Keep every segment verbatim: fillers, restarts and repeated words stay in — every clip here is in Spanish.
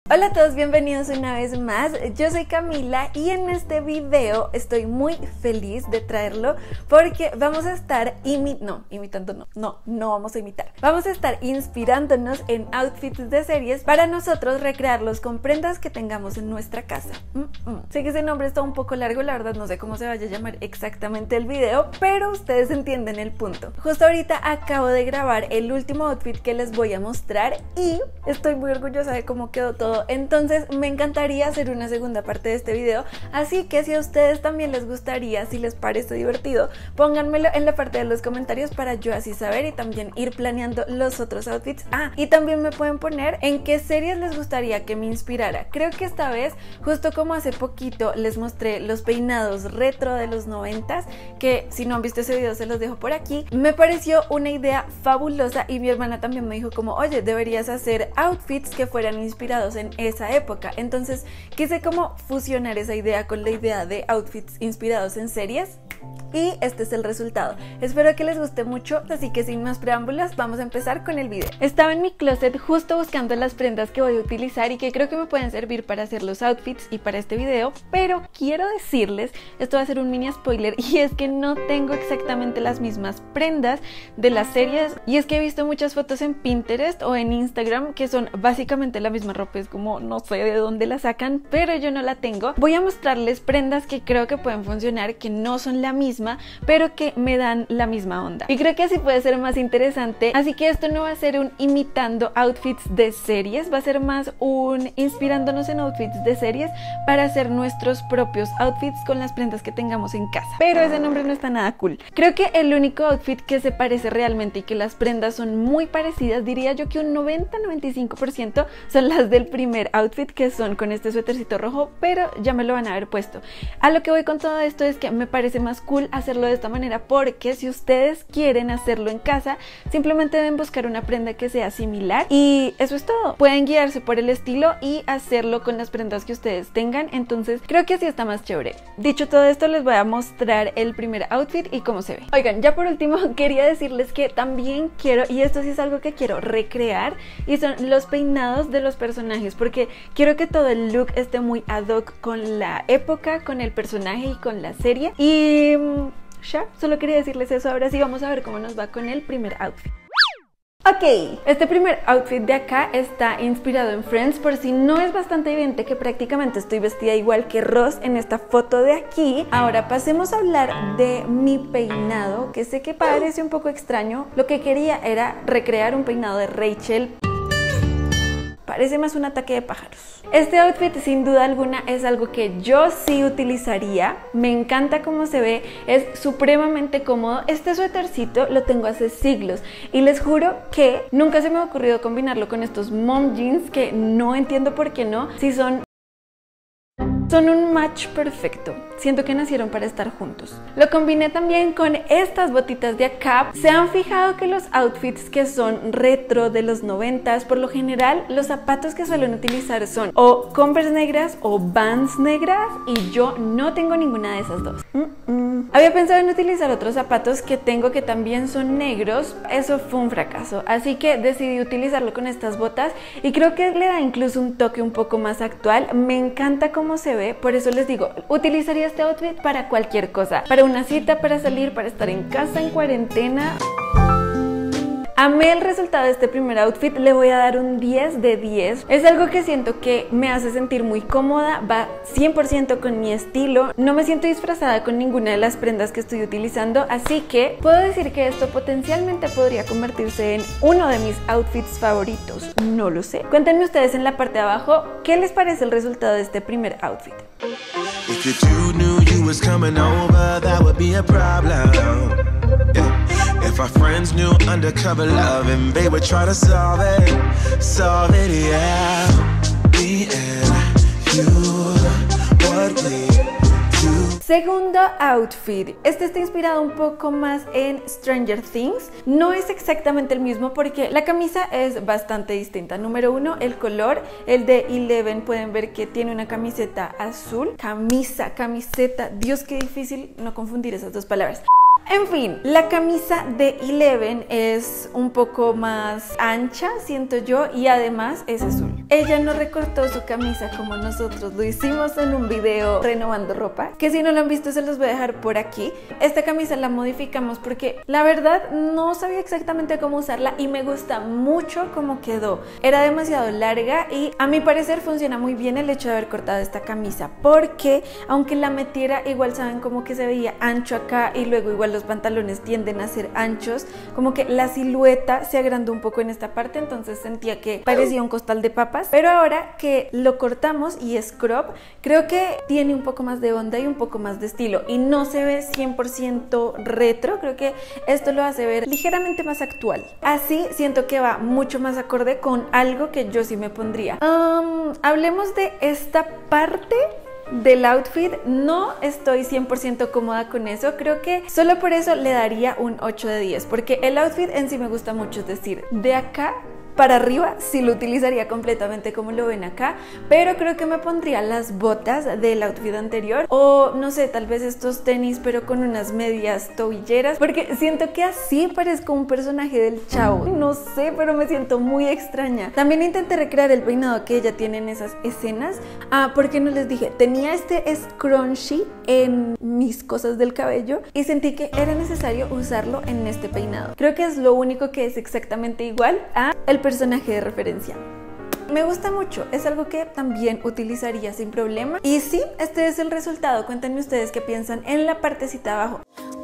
Hola a todos, bienvenidos una vez más. Yo soy Camila y en este video estoy muy feliz de traerlo porque vamos a estar imi no, imitando no, no, no vamos a imitar. Vamos a estar inspirándonos en outfits de series para nosotros recrearlos con prendas que tengamos en nuestra casa. Mm -mm. Sé que ese nombre está un poco largo, la verdad no sé cómo se vaya a llamar exactamente el video, pero ustedes entienden el punto. Justo ahorita acabo de grabar el último outfit que les voy a mostrar y estoy muy orgullosa de cómo quedó todo. Entonces me encantaría hacer una segunda parte de este video, así que si a ustedes también les gustaría, si les parece divertido, pónganmelo en la parte de los comentarios para yo así saber y también ir planeando los otros outfits. Ah, y también me pueden poner en qué series les gustaría que me inspirara. Creo que esta vez, justo como hace poquito les mostré los peinados retro de los noventas, que si no han visto ese video se los dejo por aquí, me pareció una idea fabulosa y mi hermana también me dijo como, oye, deberías hacer outfits que fueran inspirados en esa época. Entonces quise como fusionar esa idea con la idea de outfits inspirados en series y este es el resultado. Espero que les guste mucho, así que sin más preámbulos vamos a empezar con el video. Estaba en mi closet justo buscando las prendas que voy a utilizar y que creo que me pueden servir para hacer los outfits y para este video, pero quiero decirles, esto va a ser un mini spoiler, y es que no tengo exactamente las mismas prendas de las series, y es que he visto muchas fotos en Pinterest o en Instagram que son básicamente la misma ropa, es como no sé de dónde la sacan, pero yo no la tengo. Voy a mostrarles prendas que creo que pueden funcionar, que no son la misma, pero que me dan la misma onda. Y creo que así puede ser más interesante, así que esto no va a ser un imitando outfits de series, va a ser más un inspirándonos en outfits de series para hacer nuestros propios outfits con las prendas que tengamos en casa. Pero ese nombre no está nada cool. Creo que el único outfit que se parece realmente y que las prendas son muy parecidas, diría yo que un noventa a noventa y cinco por ciento son las del primer outfit, que son con este suétercito rojo, pero ya me lo van a haber puesto. A lo que voy con todo esto es que me parece más cool hacerlo de esta manera, porque si ustedes quieren hacerlo en casa, simplemente deben buscar una prenda que sea similar y eso es todo. Pueden guiarse por el estilo y hacerlo con las prendas que ustedes tengan, entonces creo que así está más chévere. Dicho todo esto, les voy a mostrar el primer outfit y cómo se ve. Oigan, ya por último quería decirles que también quiero, y esto sí es algo que quiero recrear, y son los peinados de los personajes, porque quiero que todo el look esté muy ad hoc con la época, con el personaje y con la serie. Y ya, solo quería decirles eso. Ahora sí vamos a ver cómo nos va con el primer outfit. Ok, este primer outfit de acá está inspirado en Friends, por si no es bastante evidente que prácticamente estoy vestida igual que Ross en esta foto de aquí. Ahora pasemos a hablar de mi peinado, que sé que parece un poco extraño. Lo que quería era recrear un peinado de Rachel. Parece más un ataque de pájaros. Este outfit sin duda alguna es algo que yo sí utilizaría. Me encanta cómo se ve, es supremamente cómodo. Este suétercito lo tengo hace siglos y les juro que nunca se me ha ocurrido combinarlo con estos mom jeans, que no entiendo por qué no, si son Son un match perfecto. Siento que nacieron para estar juntos. Lo combiné también con estas botitas de acá. ¿Se han fijado que los outfits que son retro de los noventas, por lo general los zapatos que suelen utilizar son o Converse negras o Vans negras? Y yo no tengo ninguna de esas dos. Mm -mm. Había pensado en utilizar otros zapatos que tengo que también son negros. Eso fue un fracaso, así que decidí utilizarlo con estas botas y creo que le da incluso un toque un poco más actual. Me encanta cómo se ve. Por eso les digo, utilizaría este outfit para cualquier cosa, para una cita, para salir, para estar en casa en cuarentena. Amé el resultado de este primer outfit, le voy a dar un diez de diez. Es algo que siento que me hace sentir muy cómoda, va cien por ciento con mi estilo, no me siento disfrazada con ninguna de las prendas que estoy utilizando, así que puedo decir que esto potencialmente podría convertirse en uno de mis outfits favoritos. No lo sé. Cuéntenme ustedes en la parte de abajo qué les parece el resultado de este primer outfit. If you two knew you was coming over, that would be a problem. Yeah. If our friends knew undercover love and they would try to solve it, solve it, yeah. Me and you, what we do. Segundo outfit. Este está inspirado un poco más en Stranger Things. No es exactamente el mismo porque la camisa es bastante distinta. Número uno, el color. El de Eleven pueden ver que tiene una camiseta azul. Camisa, camiseta. Dios, qué difícil no confundir esas dos palabras. En fin, la camisa de Eleven es un poco más ancha, siento yo, y además es azul. Ella no recortó su camisa como nosotros lo hicimos en un video renovando ropa, que si no lo han visto se los voy a dejar por aquí. Esta camisa la modificamos porque la verdad no sabía exactamente cómo usarla y me gusta mucho cómo quedó. Era demasiado larga y a mi parecer funciona muy bien el hecho de haber cortado esta camisa, porque aunque la metiera, igual saben como que se veía ancho acá y luego igual los pantalones tienden a ser anchos, como que la silueta se agrandó un poco en esta parte, entonces sentía que parecía un costal de papas. Pero ahora que lo cortamos y es crop, creo que tiene un poco más de onda y un poco más de estilo y no se ve cien por ciento retro. Creo que esto lo hace ver ligeramente más actual. Así siento que va mucho más acorde con algo que yo sí me pondría. Um, hablemos de esta parte del outfit. No estoy cien por ciento cómoda con eso. Creo que solo por eso le daría un ocho de diez, porque el outfit en sí me gusta mucho, es decir, de acá para arriba sí lo utilizaría completamente como lo ven acá, pero creo que me pondría las botas del outfit anterior o no sé, tal vez estos tenis pero con unas medias tobilleras, porque siento que así parezco un personaje del Chavo. No sé, pero me siento muy extraña. También intenté recrear el peinado que ella tiene en esas escenas. Ah, porque no les dije, tenía este scrunchie en mis cosas del cabello y sentí que era necesario usarlo en este peinado. Creo que es lo único que es exactamente igual a el personaje de referencia. Me gusta mucho, es algo que también utilizaría sin problema. Y sí, este es el resultado. Cuéntenme ustedes qué piensan en la partecita de abajo.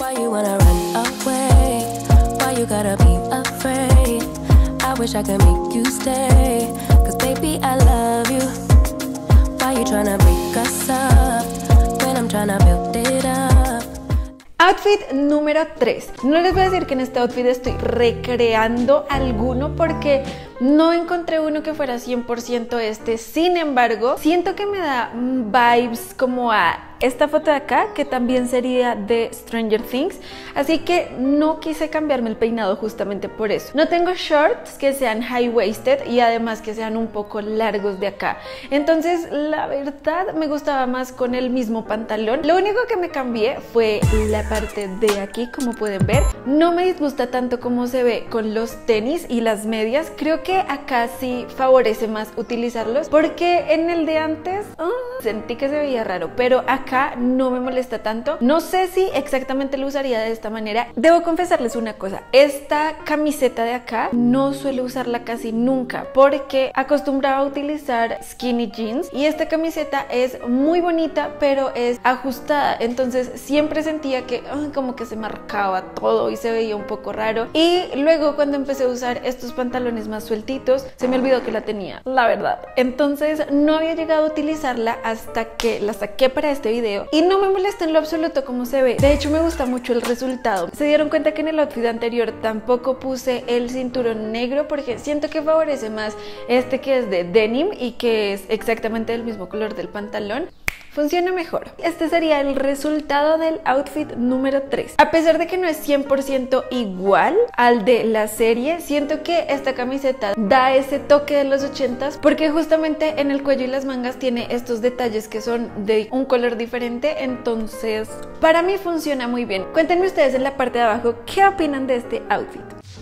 Outfit número tres. No les voy a decir que en este outfit estoy recreando alguno porque no encontré uno que fuera cien por ciento este. Sin embargo, siento que me da vibes como a esta foto de acá, que también sería de Stranger Things, así que no quise cambiarme el peinado justamente por eso. No tengo shorts que sean high-waisted y además que sean un poco largos de acá, entonces la verdad me gustaba más con el mismo pantalón. Lo único que me cambié fue la parte de aquí, como pueden ver. No me disgusta tanto como se ve con los tenis y las medias. Creo que acá sí favorece más utilizarlos, porque en el de antes uh, sentí que se veía raro, pero acá no me molesta tanto. No sé si exactamente lo usaría de esta manera. Debo confesarles una cosa, esta camiseta de acá no suelo usarla casi nunca porque acostumbraba a utilizar skinny jeans y esta camiseta es muy bonita pero es ajustada, entonces siempre sentía que ay, como que se marcaba todo y se veía un poco raro. Y luego cuando empecé a usar estos pantalones más sueltitos se me olvidó que la tenía, la verdad. Entonces no había llegado a utilizarla hasta que la saqué para este video y no me molesta en lo absoluto como se ve. De hecho me gusta mucho el resultado. Se dieron cuenta que en el outfit anterior tampoco puse el cinturón negro porque siento que favorece más este que es de denim y que es exactamente del mismo color del pantalón. Funciona mejor. Este sería el resultado del outfit número tres. A pesar de que no es cien por ciento igual al de la serie, siento que esta camiseta da ese toque de los ochentas porque justamente en el cuello y las mangas tiene estos detalles que son de un color diferente, entonces para mí funciona muy bien. Cuéntenme ustedes en la parte de abajo qué opinan de este outfit.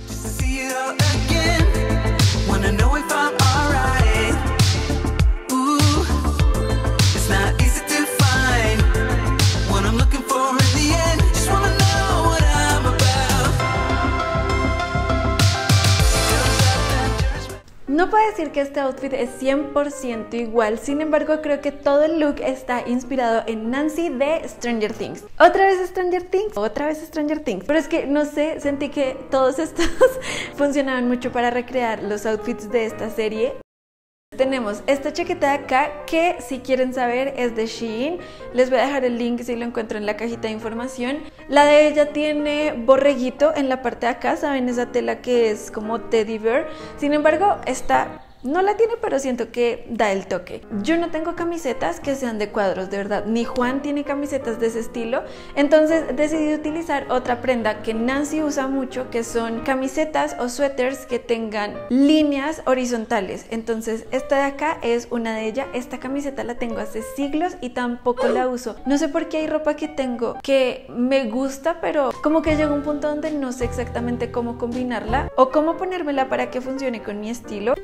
No puedo decir que este outfit es cien por ciento igual, sin embargo creo que todo el look está inspirado en Nancy de Stranger Things. Otra vez Stranger Things, otra vez Stranger Things, pero es que no sé, sentí que todos estos funcionaban mucho para recrear los outfits de esta serie. Tenemos esta chaqueta de acá que si quieren saber es de Shein, les voy a dejar el link si lo encuentro en la cajita de información. La de ella tiene borreguito en la parte de acá, saben, esa tela que es como teddy bear, sin embargo esta no la tiene, pero siento que da el toque. Yo no tengo camisetas que sean de cuadros, de verdad, ni Juan tiene camisetas de ese estilo, entonces decidí utilizar otra prenda que Nancy usa mucho, que son camisetas o suéteres que tengan líneas horizontales. Entonces esta de acá es una de ellas. Esta camiseta la tengo hace siglos y tampoco la uso. No sé por qué hay ropa que tengo que me gusta, pero como que llega un punto donde no sé exactamente cómo combinarla o cómo ponérmela para que funcione con mi estilo, pero gracias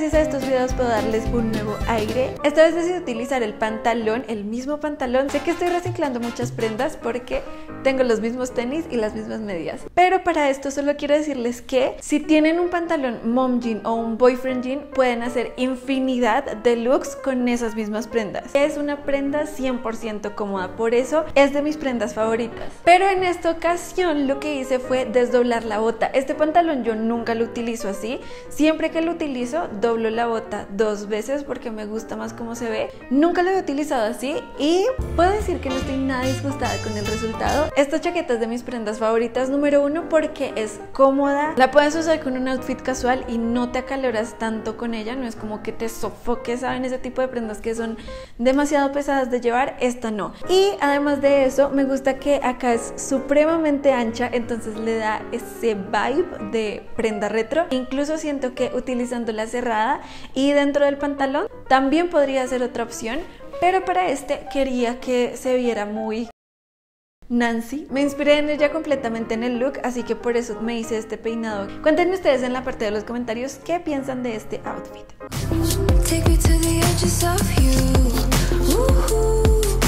gracias a estos videos puedo darles un nuevo aire. Esta vez decidí utilizar el pantalón, el mismo pantalón. Sé que estoy reciclando muchas prendas porque tengo los mismos tenis y las mismas medias. Pero para esto solo quiero decirles que si tienen un pantalón mom jean o un boyfriend jean, pueden hacer infinidad de looks con esas mismas prendas. Es una prenda cien por ciento cómoda, por eso es de mis prendas favoritas. Pero en esta ocasión lo que hice fue desdoblar la bota. Este pantalón yo nunca lo utilizo así. Siempre que lo utilizo, doblo la bota dos veces porque me gusta más cómo se ve. Nunca lo he utilizado así y puedo decir que no estoy nada disgustada con el resultado. Esta chaqueta es de mis prendas favoritas, número uno, porque es cómoda. La puedes usar con un outfit casual y no te acaloras tanto con ella. No es como que te sofoques, ¿saben? Ese tipo de prendas que son demasiado pesadas de llevar, esta no. Y además de eso, me gusta que acá es supremamente ancha, entonces le da ese vibe de prenda retro. Incluso siento que utilizándola cerrada y dentro del pantalón también podría ser otra opción, pero para este quería que se viera muy Nancy. Me inspiré en ella completamente en el look, así que por eso me hice este peinado. Cuéntenme ustedes en la parte de los comentarios qué piensan de este outfit. Take me to the edges of you. Ooh.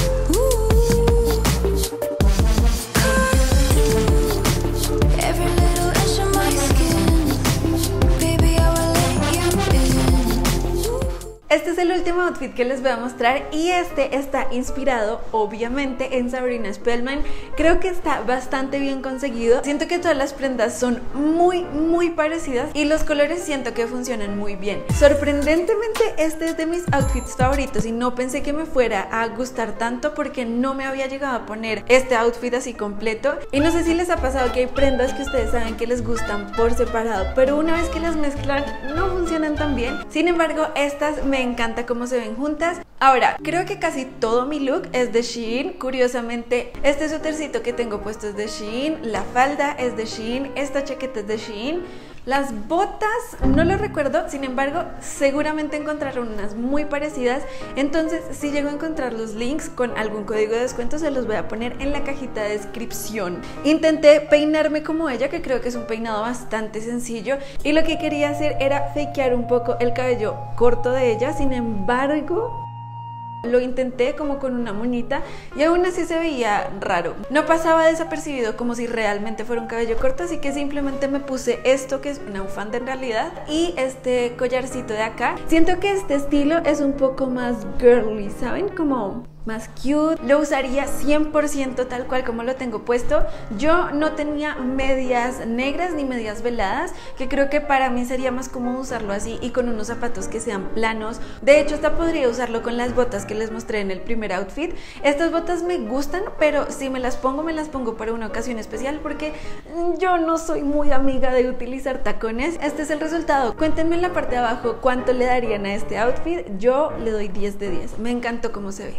Este es el último outfit que les voy a mostrar y este está inspirado obviamente en Sabrina Spellman. Creo que está bastante bien conseguido. Siento que todas las prendas son muy muy parecidas y los colores siento que funcionan muy bien. Sorprendentemente este es de mis outfits favoritos y no pensé que me fuera a gustar tanto porque no me había llegado a poner este outfit así completo. Y no sé si les ha pasado que hay prendas que ustedes saben que les gustan por separado, pero una vez que las mezclan no funcionan tan bien. Sin embargo, estas me encanta cómo se ven juntas. Ahora, creo que casi todo mi look es de Shein. Curiosamente, este suétercito que tengo puesto es de Shein, la falda es de Shein, esta chaqueta es de Shein. Las botas no lo recuerdo, sin embargo seguramente encontraron unas muy parecidas. Entonces si llego a encontrar los links con algún código de descuento se los voy a poner en la cajita de descripción. Intenté peinarme como ella, que creo que es un peinado bastante sencillo, y lo que quería hacer era fakear un poco el cabello corto de ella. Sin embargo lo intenté como con una moñita y aún así se veía raro. No pasaba desapercibido como si realmente fuera un cabello corto, así que simplemente me puse esto que es una bufanda en realidad y este collarcito de acá. Siento que este estilo es un poco más girly, ¿saben? Como más cute. Lo usaría cien por ciento tal cual como lo tengo puesto. Yo no tenía medias negras ni medias veladas, que creo que para mí sería más cómodo usarlo así y con unos zapatos que sean planos. De hecho, hasta podría usarlo con las botas que les mostré en el primer outfit. Estas botas me gustan, pero si me las pongo, me las pongo para una ocasión especial porque yo no soy muy amiga de utilizar tacones. Este es el resultado. Cuéntenme en la parte de abajo cuánto le darían a este outfit. Yo le doy diez de diez. Me encantó cómo se ve.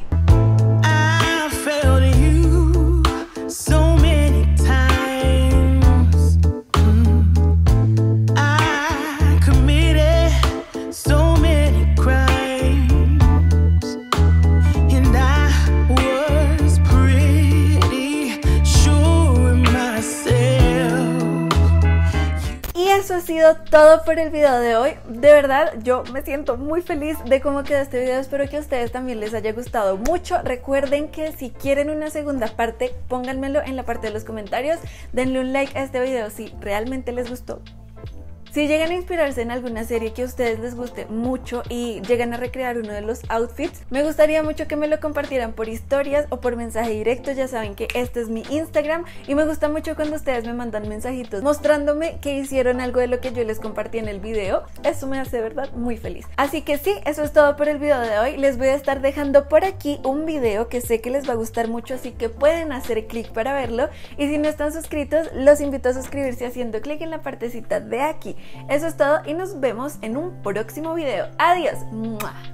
Failed you so many times. Mm. I committed so many crimes, and I was pretty sure of myself. Y eso ha sido todo por el video de hoy. De verdad, yo me siento muy feliz de cómo quedó este video. Espero que a ustedes también les haya gustado mucho. Recuerden que si quieren una segunda parte, pónganmelo en la parte de los comentarios. Denle un like a este video si realmente les gustó. Si llegan a inspirarse en alguna serie que a ustedes les guste mucho y llegan a recrear uno de los outfits, me gustaría mucho que me lo compartieran por historias o por mensaje directo. Ya saben que este es mi Instagram y me gusta mucho cuando ustedes me mandan mensajitos mostrándome que hicieron algo de lo que yo les compartí en el video. Eso me hace, de verdad, muy feliz. Así que sí, eso es todo por el video de hoy. Les voy a estar dejando por aquí un video que sé que les va a gustar mucho, así que pueden hacer clic para verlo. Y si no están suscritos, los invito a suscribirse haciendo clic en la partecita de aquí. Eso es todo y nos vemos en un próximo video. Adiós. ¡Mua!